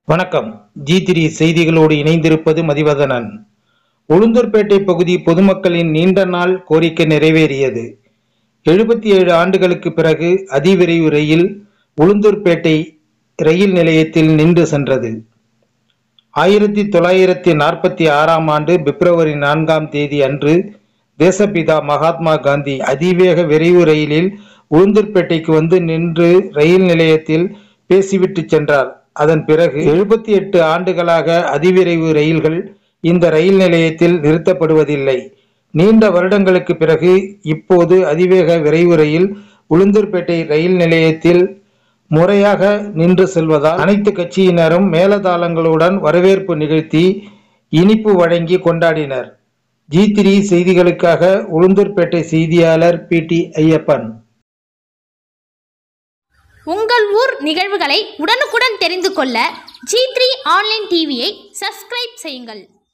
வணக்கம். G3 செய்திகளோடு இணைந்திருப்பது மதிவதனன். உளுந்தூர்பேட்டை பகுதி பொதுமக்களின் நீண்ட நாள் கோரிக்கை நிறைவேறியது. 77 ஆண்டுகளுக்கு பிறகு அதிவிரைவு ரயில் உளுந்தூர்பேட்டை ரயில் நிலையத்தில் நின்று சென்றது. 1946ஆம் ஆண்டு பிப்ரவரி 4ஆம் தேதி அன்று தேசப்பிதா மகாத்மா காந்தி அதிவேக விரைவு ரயிலில் உளுந்தூர்பேட்டைக்கு வந்து நின்று ரயில் நிலையத்தில் பேசிவிட்டு சென்றார். அதன் பிறகு 78 ஆண்டுகளாக அதிவிரைவு ரயில்கள் இந்த ரயில் நிலையத்தில் நிறுத்தப்படுவதில்லை. நீண்ட வருடங்களுக்கு பிறகு இப்போது அதிவேக விரைவு ரயில் உளுந்தூர்பேட்டை ரயில் நிலையத்தில் முறையாக நின்று செல்வதால் அனைத்து கட்சியினரும் மேலதாளங்களுடன் வரவேற்பு நிகழ்த்தி இனிப்பு வழங்கி கொண்டாடினர். G3 செய்திகளுக்காக உளுந்தூர்பேட்டை செய்தியாளர் PT ஐயப்பன். உங்கள் ஊர் நிகழ்வுகளை உடனுக்குடன் தெரிந்து கொள்ள G3 ஆன்லைன் டிவியை சப்ஸ்கிரைப் செய்யுங்கள்.